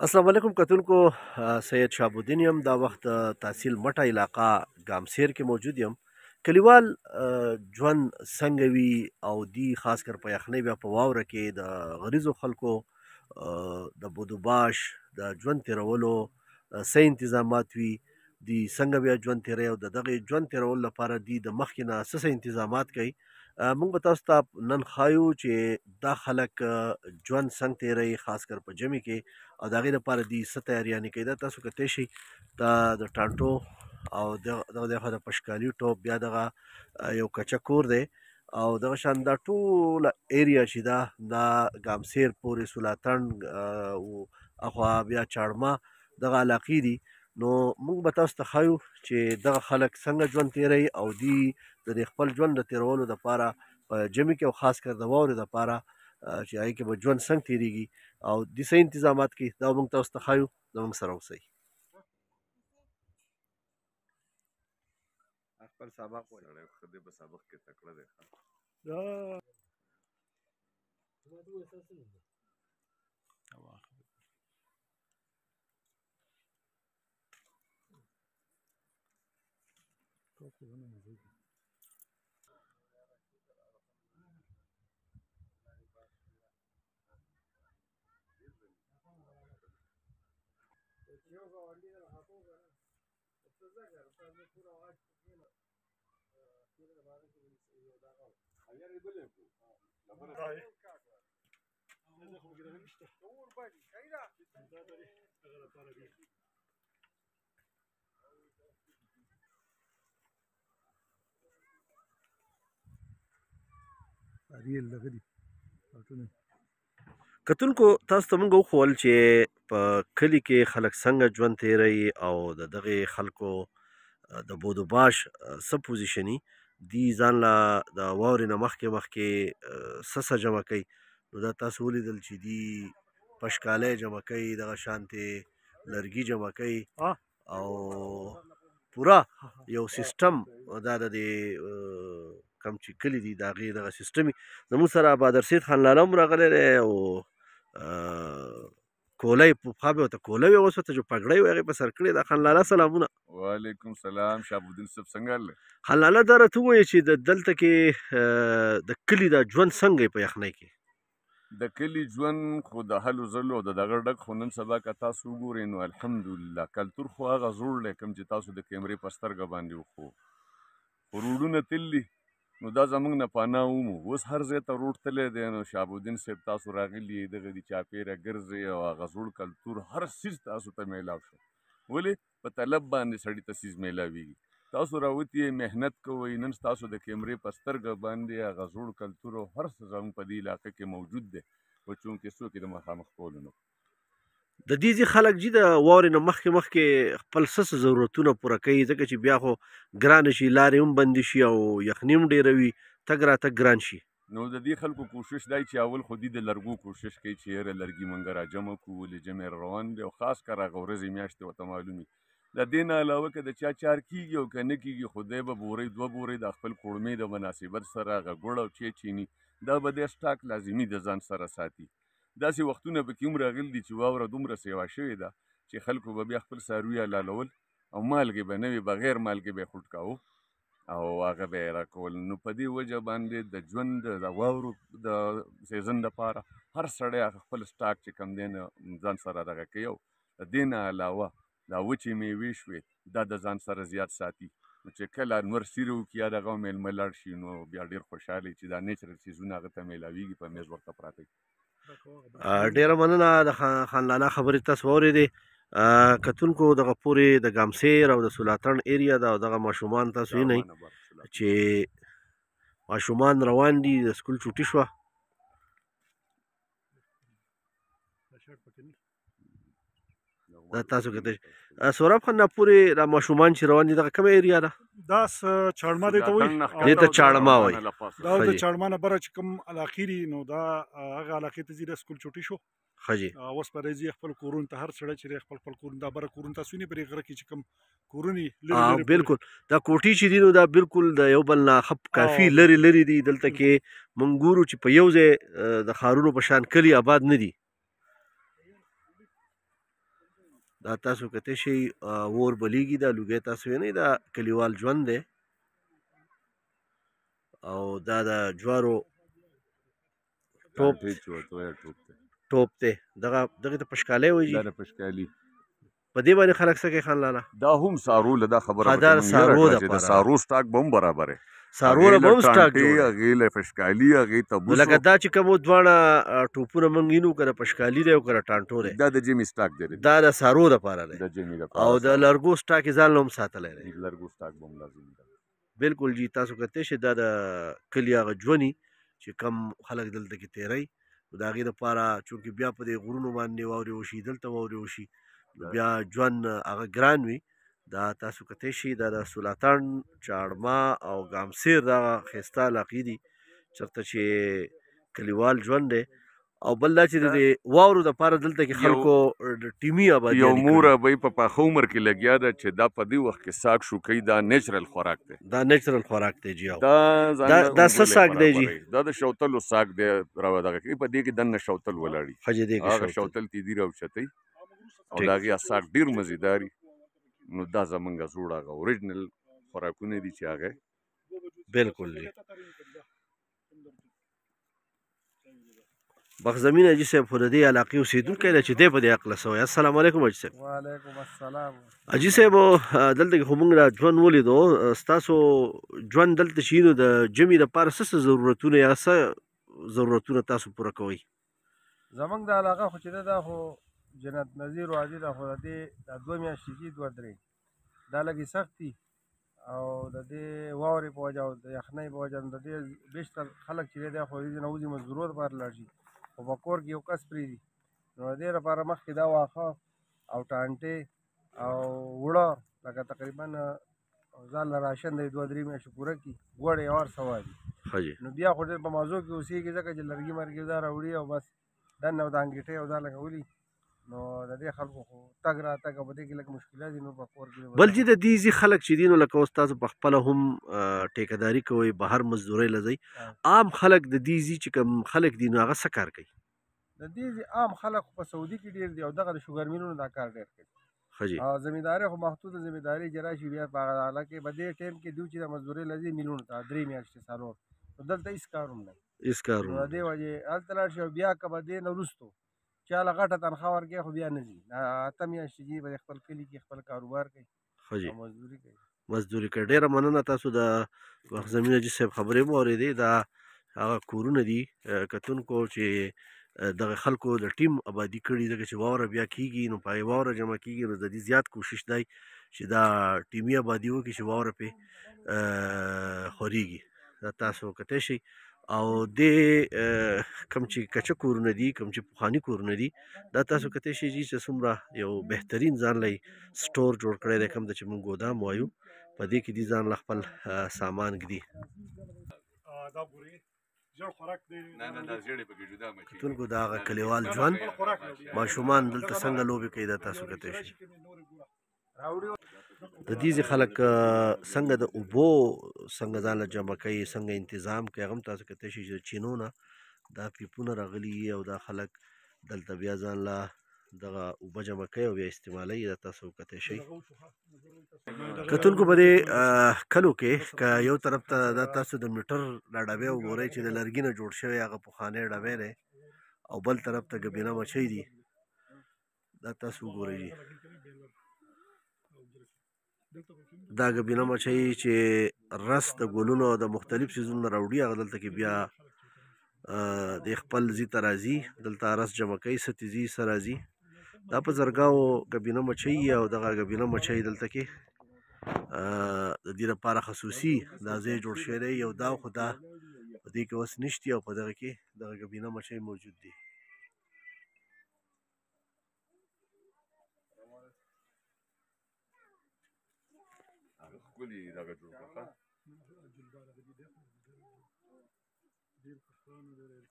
السلام علیکم کتونکو سید شهاب الدین یم دا وخت تحصیل مټه علاقه ګامسیر کې موجود یم کلیوال ژوند څنګه وي او دی خاص کر په یخنۍ بیا په واوره کې د غریزو خلکو د بودوباش د ژوند تیرولو څه انتظامات وي دی څنګه بیا ژوند تیروي او د دغه ژوند تیرولو لپاره دی د مخکې نه څه انتظامات کوي موږ به تاسو ته نن ښایو چې دا خلک ژوند څنګه تیروي خاص کر په ژمي کې او د هغې لپاره دوی څه تیاریانې کوي دا تاسو کتلی شئ دا د ټانټو او دغه دغه د پشکالي ټوپ بیا دغه یو کچه کور دی او دغه شان دا ټوله ایریا چې دا ګامسیر پورې سولاتڼ اخوا بیا چاړما دغه علاقې دي نو موږ به تاسو ته ښایو چې دغه خلک څنګه ژوند تیروي او دوی د دې خپل ژوند د تیرولو دپاره په ژمي کې او خاص کر د واورې دپاره چې هغې کې به ژوند څنګه تیریږي او د څه انتظامات کوي دا موږ تاسو ته ښایو زموږ سره اوسئ خپل سبق وایي خدای په سبق کې تکړه دی کتونکو تاسو ته موږ وښول چې په کلي کې خلک څنګه ژوند تیروي او د دغې خلکو د بودوباش څه پوزیشني دي ځان له د واورې نه مخکې څه جمع کوي نو دا تاسو ولیدل چې دي پشکالی جمع کوي دغه شانتې لرګي جمع کوي او پوره یو سیستم دا د دې کم چې کلي دي د هغې دغه سیستم وي زموږ سره بهادر سید خان لاله هم راغلی دی او کولی پخوا به ورته کولی وي اوس ورته چې پګړۍ وي هغې په سر کړې ده خان لاله سلامونه وعلیکم سلام شهاب الدین صاحب څنګه هللی خان لاله دا راته ووایه چې دلته کې د کلي دا ژوند څنګه په یخنۍ کې د کلي ژوند خو د هلو ځلو د دغه ډک خو نن سبا که تاسو وګورئ نو الحمدلله کلتور خو هغه زوړ دی کوم چې تاسو د کیمرې په سترګه باندې وښو خو روډونه تل دي نو دا زموږ نه پناه ومو اوس هر ځای ته روډ تللی دی نو شهاب الدین صاحب تاسو راغلي دغه دي چاپېره ګرځئ او هغه زوړ کلتور هر څیز تاسو ته میلاو شو ولې په طلب باندې سړي ته څیز میلاویږي تاسو راوتي محنت کوئ نن ستاسو د کیمرې په سترګه باندې هغه زوړ کلتور او هر څه زموږ په دې علاقه کې موجود دی خو چونکې څوک یې د مخامخ کولو نه د دې ځي خلک چې د واورې نه مخکې خپل څه ضرورتونه پوره کوي ځکه چې بیا خو ګرانه شي لارې هم بندې شي او یخني هم ډېره وي تګ راتګ ګران شي نو د دې خلکو کوشش دی چې اول خو د لرګو کوشش کوي چې یاره لرګي موږ را جمع کړو ولې جمع روان دی او خاص کر هغه ورځې میاشتې ورته معلوم وي د دې نه علاوه که د چا چار کېږي او که نه کېږي خو دی به بورۍ دوه بورۍ د خپل کوړمې د مناسبت سره هغه ګوړ او چیني دا به دی سټاک لازمي د ځان سره ساتي داسې وختونه پکې هم راغلي دي چې واوره دومره سیوا شوې ده چې خلکو به بیا خپل څاروي حلالول او مالګې به نه وي بغیر مالګې به یې خوټ کاوه او هغه به یې راکول نو په دې وجه باندې د ژوند د واورو د سیزن دپاره هر سړی هغه خپل سټاک چې کوم دی نه ځان سره دغه کوي او د دې نه علاوه دا وچې میوې شوې دا د ځان سره زیات ساتي نو چې کله نور سیره وکړي یا دغه میلمه لاړ شي نو بیا ډېر خوشحاله چې دا نیچرل څیزونه هغه ته میلاویږي په میز ورته پراته وي ډیره مننه د خان لاله خبرې تاسو واورېدې کتونکو دغه پورې د ګامسیر او د سولاتڼ ایریا ده او دغه ماشومان تاسو وینئ چې ماشومان روان دي د سکول چوټي شوه دا تاسو کتلی سوراب خان دا پورې دا ماشومان چې روان دي دغه کومه ایریا ده دا چاړما دی ته وایي دې ته چاړما وایي دا د چاړما نه بره چې کوم علاقې دي نو دا هغه علاقې ته ځي د سکول چوټي شو ښه جي اوس به راځي خپل کورونو ته هر سړی چې خپل کورونه دا بره کورونه تاسو وینئ پرې غره کې چې کوم کورونه بالکل دا کوټې چې دي نو دا بالکل د یو بل نه کافي لرې دي دلته کې موږ ګورو چې په یو ځای د ښارونو په شان کلي آباد نه دي دا تاسو کته شي اور بلیږي دا لوګي تاسو نه دا کلیوال ژوند دی او دا د جوارو ټوپ ټانټې چې ورته وایي ټوپ دی ټوپ دی دغه ته پشکالی وایي دا د پشکالي په دې باندې خلک څه کوي خان لاله دا هم سارو له دا خبره دا د سارو د دپاره سارو سټاک به هم برابر سارو له به هم سټاک جوړ هغې له پشکالي هغې ته نو لکه دا چې کوم دواړه ټوپونه موږ وینو که د پشکالي دی او که د ټانټو دی دا د جیمي سټاک دی دا د سارو دپاره دی د جیمي او د لرګو سټاک یې ځان له هم ساتلی دی لرګو سټاک به هم لازم دی بالکل جی تاسو کتلی شئ دا د کلي هغه ژوند چې کم خلک دلته کې تیری نو د هغې دپاره چونکې بیا په دې غرونو باندې واورې وشي دلته واورې وشي بیا ژوند هغه ګران وي دا تاسو کتلی شئ دا د سولاتن چاړما او ګامسیر دغه ښایسته علاقې دي چېرته چې کلیوال ژوند دی او بل دا چې د واورو دپاره دلته کې خلکو ټیمي آبادي یو مور ابۍ په پاخه عمر کې لګیا ده چې دا په دې وخت کې ساګ شوکوي دا نیچرل خوراک دی دا نیچرل خوراک دی جی دا څه ساګ دی جی دا د شوتلو ساګ دی دغه کې په دې کې دننه شوتل ولاړي هغه شوتل تیدي راوچتئ او د هغې ساګ ډېر مزیداري نو دا زمونږ زوړ هغه اوریجنل خوراکونه دي چې هغه بالکل جی بخزمین حاجي صاحب خو د دې علاقې اوسېدونکی دی چې دی په دې هکله څه وایي السلام علیکم حاجي صاحب وعلیکم السلام حاجي صاحب دلته کې خو موږ دا ژوند ولیدو ستاسو ژوند دلته چې نو د جمعې دپاره څه څه ضرورتونه یا څه ضرورتونه تاسو پوره کوئ زمونږ د علاقه خو چې ده دا خو جنت نظیر وادي ده خو د دې دا 2 میاشتې دي 2-3 دا لږې سخت دي او د دې واورې په وجه او د یخنۍ په وجه د دې بیشتر خلک چې دی خو دې نه وځي مزدورو دپاره لاړ شي خو په کور کې یو کس پرېږدي نو د دې لپاره مخکې دا واښه او ټانټې او وړه لکه تقریبا ځان له راشن دی 2-3 میاشتې پوره کړي غوړې او هر څه وادي نو بیا خو ډېر په موضوع کې اوسېږي ځکه چې لرګي مرګي دا راوړي او بس دننه او د انګېټۍ او دا لګولي نو د دې خلکو خو تګ راتګ او په دې کې لږ مشکلات دي نو په کور کې بل چې د دې ځي خلک چې دي نو لکه اوس تاسو په خپله هم ټیکهداري کوئ بهر مزدورۍ له ځئ عام خلک د دې ځي چې کوم خلک دي نو هغه څه کار کوي د دې عام خلک په سعودي کې ډېر دي او دغه د شوګر میلونو دا کار ډېر کوي او زمینداري خو محدوده زمینداري چې راشي بیا په هغه حاله کې په دې ټایم کې دوی چې د مزدورۍ له ځي میلونو ته 3 میاشتې 4 نو دلته هېڅ کار هم نه هېڅ کار نو د دې وجې هلته لاړ شي او بیا که به دې نه وروستو چا له غټه تنخواه ورکوي خو بیا نه ځي 8 میاشتې ځي به خپل کلي کې خپل کاروبار کوي او مزدوري کوي ډېره مننه تاسو د بخزمین حاجي صاحب خبرې مو اورېدې دا هغه کورونه دي کتونکو چې دغه خلکو د ټیم آبادي کړي ځکه چې واوره بیا کېږي نو په هغې واوره جمع کېږي نو د دې زیات کوشش دی چې دا ټیمي آبادي وکړي چې واوره پرې خورېږي دا تاسو کتی شئ او دې کوم چې کچه کورونه دي کوم چې پخواني کورونه دي دا تاسو کتی شئ چې څومره یو بهترین ځان له سټور جوړ کړی دی کوم ته چې موږ ګودام وایو په دې کې دي ځان له خپل سامان ږدي کتونکو د هغه کلیوال ژوند ماشومان دلته څنګه لوبې کوي دا تاسو کتی شئ د دې خلک څنګه د اوبو څنګه ځان له جمع کوي څنګه انتظام کوي هغه هم تاسو کتی شئ چې چینو نه دا پیپونه راغلي او دا خلک دلته بیا ځان له دغه اوبه جمع کوي او بیا استعمالوي دا تاسو کتی شئ کتونکو په دې کلو کې که یو طرف ته دا تاسو د میټر دا ډبې وګورئ چې د لرګي نه جوړ شوی هغه پخوانی ډبی دی او بل طرف ته ګبینه مچۍ دي دا تاسو وګورئ دا ګبینه مچۍ چې رس د ګلونو او د مختلف څیزونو نه راوړي هغه دلته کې بیا د خپل ځي ته راځي دلته رس جمع کوي څه تیزي څه راځي دا په زرګاو ګبینه مچۍ او دغه ګبینه مچۍ دلته کې د دې لپاره خصوصي دا ځای جوړ شوی دی یو دا خو دا په دې کې اوس نشتي او په دغه کې دغه ګبینه مچۍ موجود دي ښکلي دغه جوړ کړه